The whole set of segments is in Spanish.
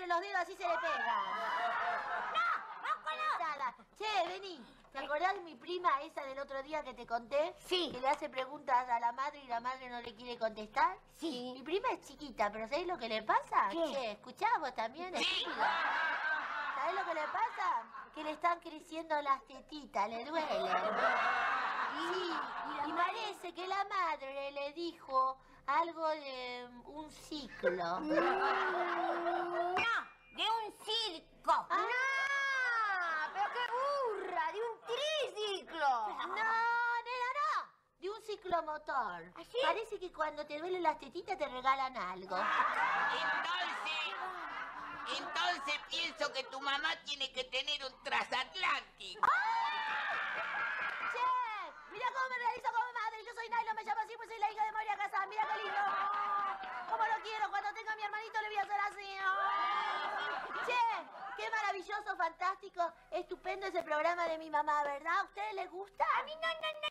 entre los dedos, así se le pega. Nada. Che, vení. ¿Te acordás de mi prima esa del otro día que te conté? Sí. Que le hace preguntas a la madre y la madre no le quiere contestar. Sí. Mi prima es chiquita, pero ¿sabés lo que le pasa? ¿Qué? Che, escuchá vos también, estúpido. ¿Sabés lo que le pasa? Que le están creciendo las tetitas, le duelen. Sí, y parece que la madre le dijo algo de un ciclo. No, de un circo. Ah. ¡No! ¡Pero qué burra! ¡De un triciclo! No, nena, no. De un ciclomotor. ¿Ah, sí? Parece que cuando te duelen las tetitas te regalan algo. Entonces pienso que tu mamá tiene que tener un transatlántico. Che, mira cómo me realizo como madre. Yo soy Nailo, me llamo así, pues soy la hija de Moria Kazan. Mira qué lindo. Cómo lo quiero. Cuando tenga a mi hermanito le voy a hacer así. Che, qué maravilloso, fantástico, estupendo ese programa de mi mamá, ¿verdad? ¿A ustedes les gusta? A mí no.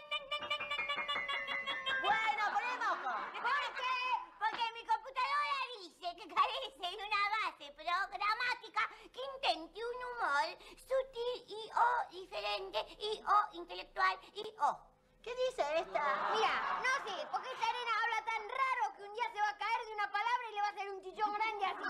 Bueno, ponemos. ¿Por qué? Porque mi computadora dice que carece de una base programática que intente un humor sutil y o diferente y o intelectual y o. ¿Qué dice esta? Mira, no sé, porque esta nena habla tan raro que un día se va a caer de una palabra y le va a hacer un chichón grande así.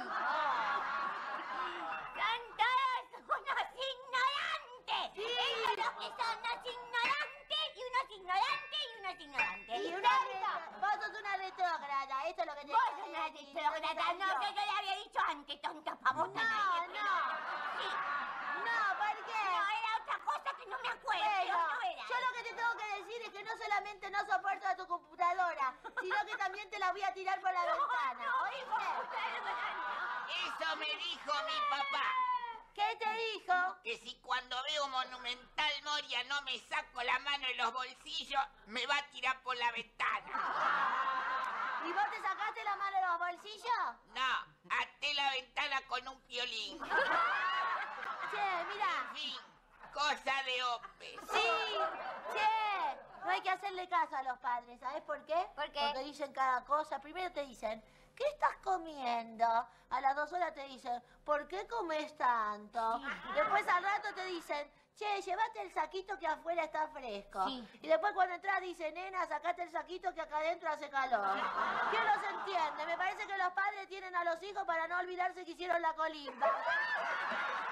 Son todos unos ignorantes. Sí. Ellos lo que son unos ignorantes y unos ignorantes y unos ignorantes. Y vos sos una retrógrada, esto es lo que te Vos sos una retrógrada, no, que yo le había dicho antes, tonta pavota. No. Sí. No, ¿por qué? No, era otra cosa que no me acuerdo, pero Bueno, no era. yo lo que te tengo que decir es que no solamente no soporto a tu computadora, sino que también te la voy a tirar por la ventana, ¿oíste? Eso me dijo mi papá. ¿Qué te dijo? Que si cuando veo Monumental Moria no me saco la mano en los bolsillos, me va a tirar por la ventana. ¿Y vos te sacaste la mano de los bolsillos? No, até la ventana con un piolín. Che, mira. En fin, cosa de hombres. Sí, che. No hay que hacerle caso a los padres, ¿sabes por qué? ¿Por qué? Porque dicen cada cosa. Primero te dicen, ¿qué estás comiendo? A las 2 horas te dicen, ¿por qué comes tanto? Después al rato te dicen, che, llévate el saquito que afuera está fresco. Sí. Y después cuando entras dicen, nena, sacate el saquito que acá adentro hace calor. ¿Quién los entiende? Me parece que los padres tienen a los hijos para no olvidarse que hicieron la colimba.